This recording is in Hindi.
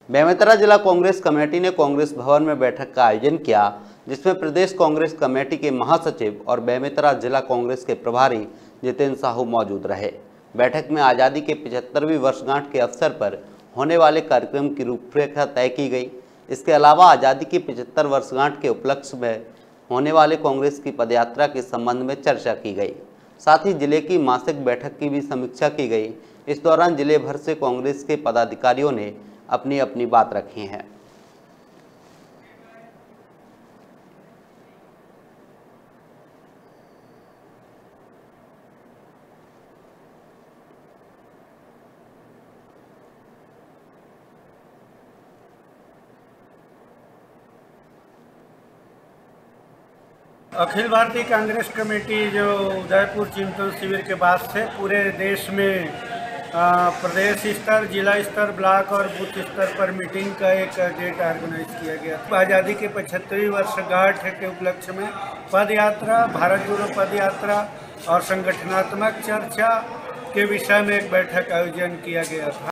बेमेतरा जिला कांग्रेस कमेटी ने कांग्रेस भवन में बैठक का आयोजन किया, जिसमें प्रदेश कांग्रेस कमेटी के महासचिव और बेमेतरा जिला कांग्रेस के प्रभारी जितेंद्र साहू मौजूद रहे। बैठक में आज़ादी के 75वीं वर्षगांठ के अवसर पर होने वाले कार्यक्रम की रूपरेखा तय की गई। इसके अलावा आज़ादी की 75 वर्षगांठ के उपलक्ष्य में होने वाले कांग्रेस की पदयात्रा के संबंध में चर्चा की गई। साथ ही जिले की मासिक बैठक की भी समीक्षा की गई। इस दौरान जिले भर से कांग्रेस के पदाधिकारियों ने अपनी अपनी बात रखी है। अखिल भारतीय कांग्रेस कमेटी जो उदयपुर चिंतन शिविर के बाद से पूरे देश में प्रदेश स्तर, जिला स्तर, ब्लॉक और बूथ स्तर पर मीटिंग का एक डेट ऑर्गेनाइज किया गया। आज़ादी के 75वीं वर्षगांठ के उपलक्ष्य में पद यात्रा, भारत जोड़ो पद यात्रा और संगठनात्मक चर्चा के विषय में एक बैठक आयोजन किया गया था।